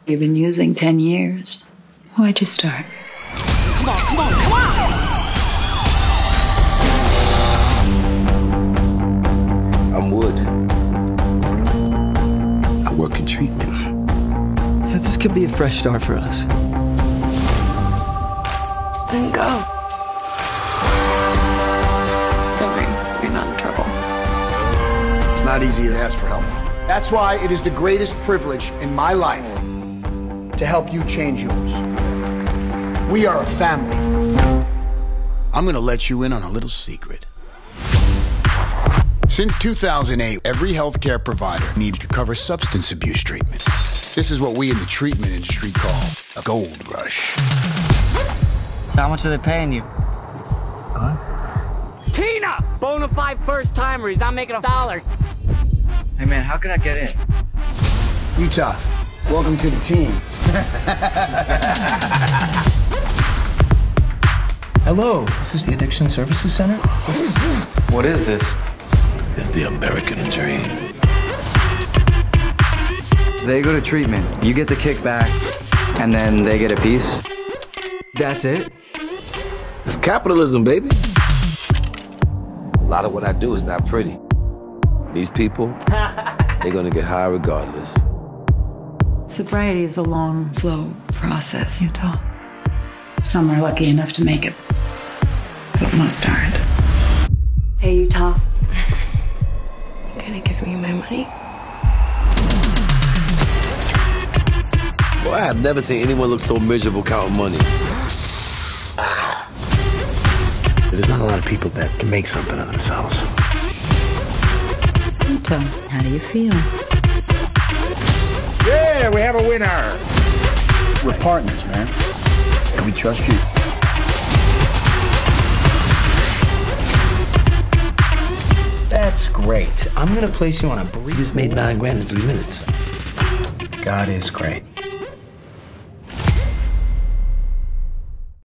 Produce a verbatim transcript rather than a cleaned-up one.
You've been using ten years. Why'd you start? Come on, come on, come on! I'm Wood. I work in treatment. Yeah, this could be a fresh start for us. Then go. Don't worry, you're not in trouble. It's not easy to ask for help. That's why it is the greatest privilege in my life to help you change yours. We are a family. I'm gonna let you in on a little secret. Since two thousand eight, every healthcare provider needs to cover substance abuse treatment. This is what we in the treatment industry call a gold rush. So how much are they paying you? Huh? Tina! Bona fide first timer. He's not making a dollar. Hey man, how can I get in? Utah, welcome to the team. Hello, this is the Addiction Services Center? What is this? It's the American dream. They go to treatment, you get the kickback, and then they get a piece. That's it? It's capitalism, baby. A lot of what I do is not pretty. These people, they're gonna get high regardless. Sobriety is a long, slow process, Utah. Some are lucky enough to make it, but most aren't. Hey, Utah. You gonna give me my money? Boy, I have never seen anyone look so miserable counting money. Ah. There's not a lot of people that can make something of themselves. Utah, how do you feel? Yeah, we have a winner. We're partners, man. And we trust you. That's great. I'm gonna place you on a brief... He just made nine grand in three minutes. God is great.